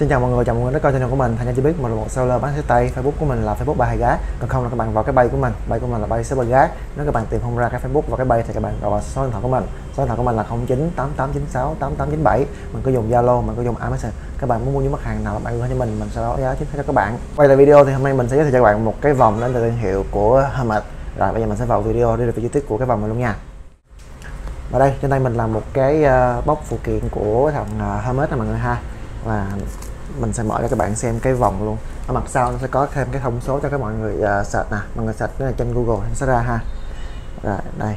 Xin chào mọi người đã coi channel của mình. Thành Nhân chỉ biết mình là một seller bán xe tay. Facebook của mình là Facebook Ba Hay Gá. Còn không là các bạn vào cái bay của mình. Bay của mình là bay Shipper Gá. Nếu các bạn tìm không ra cái Facebook và cái bay thì các bạn gọi vào số điện thoại của mình. Số điện thoại của mình là 0988968897. Mình có dùng Zalo, mình có dùng iMessage. Các bạn muốn mua những mặt hàng nào bạn gửi cho mình sẽ báo giá chính xác cho các bạn. Quay lại video thì hôm nay mình sẽ giới thiệu cho các bạn một cái vòng đến từ thương hiệu của Hermes. Rồi bây giờ mình sẽ vào video đi review chi tiết của cái vòng này luôn nha. Ở đây trên tay mình là một cái bóc phụ kiện của thằng Hermes này mọi người ha, và mình sẽ mở cho các bạn xem cái vòng luôn. Ở mặt sau nó sẽ có thêm cái thông số cho các mọi người search nè, mọi người search là trên Google nó sẽ ra ha. Rồi đây,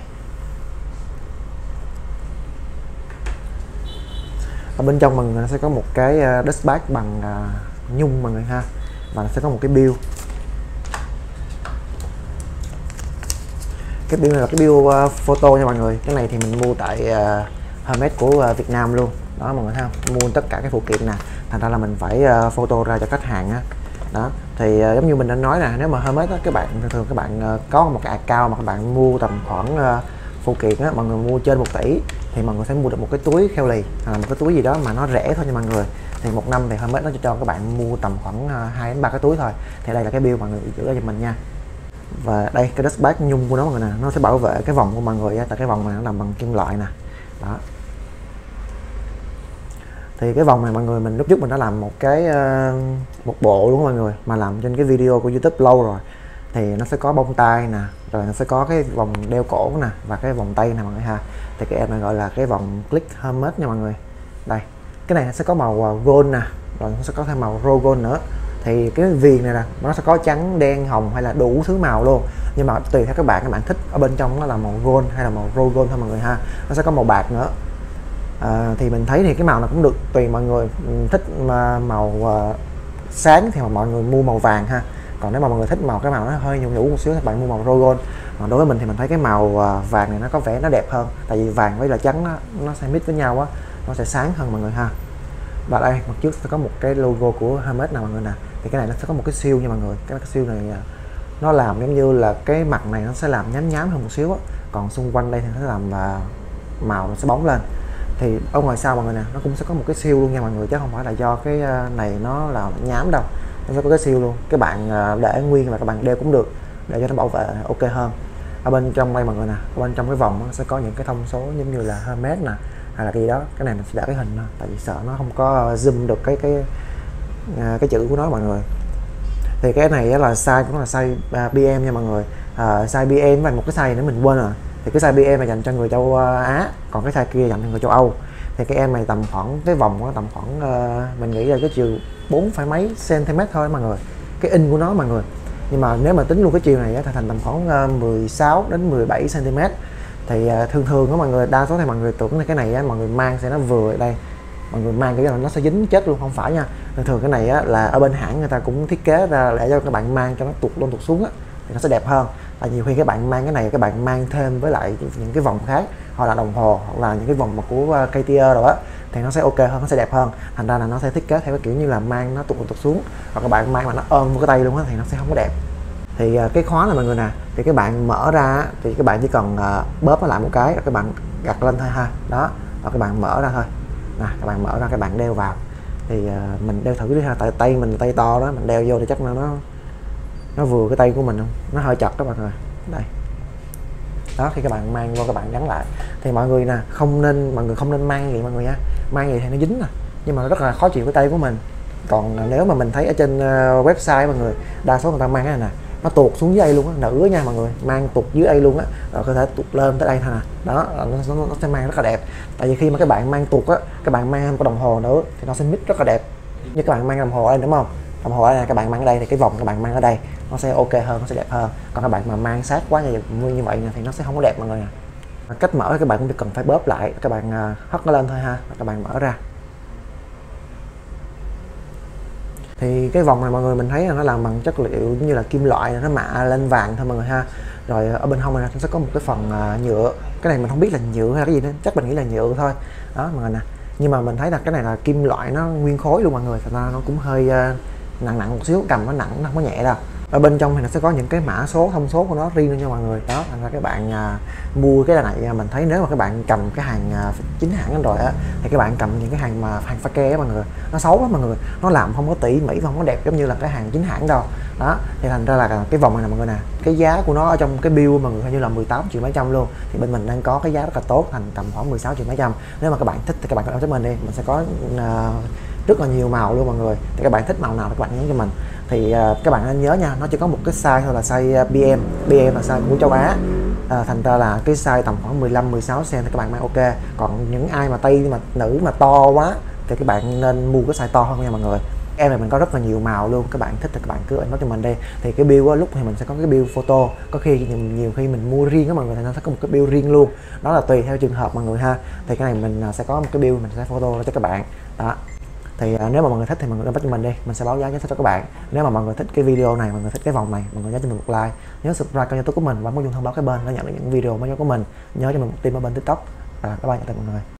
ở bên trong mình sẽ có một cái dust bag bằng nhung mọi người ha, và nó sẽ có một cái bill. Cái bill này là cái bill photo nha mọi người. Cái này thì mình mua tại Hermes của Việt Nam luôn đó mọi người thấy không, mua tất cả cái phụ kiện nè, thành ra là mình phải photo ra cho khách hàng á. Đó thì giống như mình đã nói nè, nếu mà Hermes á, các bạn thường các bạn có một cái account mà các bạn mua tầm khoảng phụ kiện á, mọi người mua trên 1 tỷ thì mọi người sẽ mua được một cái túi kheo lì, một cái túi gì đó mà nó rẻ thôi nha mọi người. Thì một năm thì Hermes nó cho các bạn mua tầm khoảng 2 đến 3 cái túi thôi. Thì đây là cái bill mọi người giữ cho mình nha. Và đây cái dust bag nhung của nó mọi người nè, nó sẽ bảo vệ cái vòng của mọi người á, tại cái vòng này nó làm bằng kim loại nè. Đó thì cái vòng này mọi người, mình lúc trước mình đã làm một cái một bộ luôn mọi người, mà làm trên cái video của YouTube lâu rồi. Thì nó sẽ có bông tai nè, rồi nó sẽ có cái vòng đeo cổ nè, và cái vòng tay nè mọi người ha. Thì cái em này gọi là cái vòng Click Hermes nha mọi người. Đây cái này nó sẽ có màu gold nè, rồi nó sẽ có thêm màu rose gold nữa. Thì cái viền này nè nó sẽ có trắng, đen, hồng hay là đủ thứ màu luôn, nhưng mà tùy theo các bạn thích ở bên trong nó là màu gold hay là màu rose gold thôi mọi người ha. Nó sẽ có màu bạc nữa. Thì mình thấy thì cái màu nào cũng được, tùy mọi người. Thích màu sáng thì mọi người mua màu vàng ha, còn nếu mà mọi người thích cái màu nó hơi nhũ nhũ một xíu thì bạn mua màu rose gold. Còn đối với mình thì mình thấy cái màu vàng này nó có vẻ nó đẹp hơn, tại vì vàng với là trắng nó sẽ mix với nhau á, nó sẽ sáng hơn mọi người ha. Và đây mặt trước sẽ có một cái logo của Hermes nào mọi người nè. Thì cái này nó sẽ có một cái siêu nha mọi người. Cái siêu này nó làm giống như là cái mặt này nó sẽ làm nhám nhám hơn một xíu á, còn xung quanh đây thì nó sẽ làm màu nó sẽ bóng lên. Thì ở ngoài sau mọi người nè, nó cũng sẽ có một cái siêu luôn nha mọi người, chứ không phải là do cái này nó là nhám đâu. Nó sẽ có cái siêu luôn, các bạn để nguyên và các bạn đeo cũng được, để cho nó bảo vệ ok hơn. Ở bên trong đây mọi người nè, ở bên trong cái vòng nó sẽ có những cái thông số giống như là Hermes nè, hay là cái gì đó. Cái này mình sẽ để cái hình thôi, tại vì sợ nó không có zoom được cái chữ của nó mọi người. Thì cái này là size cũng là size BM nha mọi người. Size BM và một cái size nữa mình quên rồi. Thì cái size BM là dành cho người châu Á, còn cái size kia dành cho người châu Âu. Thì cái em này tầm khoảng cái vòng nó tầm khoảng mình nghĩ là cái chiều 4 phải mấy cm thôi mọi người, cái in của nó mọi người. Nhưng mà nếu mà tính luôn cái chiều này thì thành tầm khoảng 16 đến 17 cm. Thì thường đó mọi người, đa số thì mọi người tưởng là cái này mọi người mang sẽ nó vừa ở đây, mọi người mang cái nó sẽ dính chết luôn, không phải nha. Thường cái này là ở bên hãng người ta cũng thiết kế ra để cho các bạn mang cho nó tuột lên tuột xuống á, thì nó sẽ đẹp hơn. Tại nhiều khi các bạn mang cái này các bạn mang thêm với lại những cái vòng khác, hoặc là đồng hồ, hoặc là những cái vòng mà của Cartier rồi á, thì nó sẽ ok hơn, nó sẽ đẹp hơn. Thành ra là nó sẽ thiết kế theo cái kiểu như là mang nó tuột lên tuột xuống, hoặc các bạn mang mà nó ôm vào cái tay luôn á thì nó sẽ không có đẹp. Thì cái khóa này mọi người nè, thì các bạn mở ra thì các bạn chỉ cần bóp nó lại một cái, rồi các bạn gạt lên thôi ha. Đó, rồi các bạn mở ra thôi nè, các bạn mở ra các bạn đeo vào. Thì mình đeo thử đi ha, tại tay mình tay to đó, mình đeo vô thì chắc nó vừa cái tay của mình không, nó hơi chật đó mọi người. Đây đó, khi các bạn mang vô các bạn gắn lại thì mọi người nè, mọi người không nên mang gì mọi người nha. Mang gì thì nó dính nè, nhưng mà nó rất là khó chịu cái tay của mình. Còn nếu mà mình thấy ở trên website mọi người, đa số người ta mang cái này nè, nó tuột xuống dưới đây luôn á, nữ nha mọi người, mang tuột dưới đây luôn á, rồi có thể tuột lên tới đây thôi nè. Đó, nó sẽ mang rất là đẹp. Tại vì khi mà các bạn mang tuột á, các bạn mang một cái đồng hồ nữa thì nó sẽ mix rất là đẹp. Như các bạn mang đồng hồ ở đây đúng không, đồng hồ ở đây các bạn mang ở đây thì cái vòng các bạn mang ở đây nó sẽ ok hơn, nó sẽ đẹp hơn. Còn các bạn mà mang sát quá như vậy thì nó sẽ không có đẹp mọi người nè. Cách mở các bạn cũng cần phải bóp lại, các bạn hất nó lên thôi ha, các bạn mở ra. Thì cái vòng này mọi người, mình thấy là nó làm bằng chất liệu như là kim loại, nó mạ lên vàng thôi mọi người ha. Rồi ở bên hông này nó sẽ có một cái phần nhựa. Cái này mình không biết là nhựa hay cái gì nữa, chắc mình nghĩ là nhựa thôi đó mọi người nè. Nhưng mà mình thấy là cái này là kim loại, nó nguyên khối luôn mọi người, thành ra nó cũng hơi nặng một xíu, cầm nó nặng, nó không có nhẹ đâu. Ở bên trong thì nó sẽ có những cái mã số, thông số của nó riêng cho mọi người đó. Thành ra các bạn mua cái này mình thấy nếu mà các bạn cầm cái hàng chính hãng rồi á, thì các bạn cầm những cái hàng mà hàng pha ke á mọi người, nó xấu lắm mọi người, nó làm không có tỉ mỉ và không có đẹp giống như là cái hàng chính hãng đâu đó. Thì thành ra là cái vòng này nè mọi người nè, cái giá của nó ở trong cái bill mọi người hình như là 18 triệu mấy trăm luôn, thì bên mình đang có cái giá rất là tốt, thành tầm khoảng 16 triệu mấy trăm. Nếu mà các bạn thích thì các bạn có cho mình đi, mình sẽ có rất là nhiều màu luôn mọi người, thì các bạn thích màu nào thì các bạn nhắn cho mình. Thì các bạn nên nhớ nha, nó chỉ có một cái size thôi là size BM là size của châu Á. Thành ra là cái size tầm khoảng 15-16 cm thì các bạn mang ok. Còn những ai mà tây mà nữ mà to quá thì các bạn nên mua cái size to hơn nha mọi người. Em này mình có rất là nhiều màu luôn, các bạn thích thì các bạn cứ nói cho mình đi. Thì cái bill á, lúc thì mình sẽ có cái bill photo, có khi nhiều khi mình mua riêng á mọi người thì nó sẽ có một cái bill riêng luôn, đó là tùy theo trường hợp mọi người ha. Thì cái này mình sẽ có một cái bill, mình sẽ photo cho các bạn đó. Thì nếu mà mọi người thích thì mọi người bắt cho mình đi, mình sẽ báo giá cho các bạn. Nếu mà mọi người thích cái video này, mọi người thích cái vòng này, mọi người nhớ cho mình một like, nhớ subscribe kênh YouTube của mình và bấm chuông thông báo cái bên để nhận được những video mới nhất của mình. Nhớ cho mình một tim ở bên TikTok. Bye bye tất cả mọi người.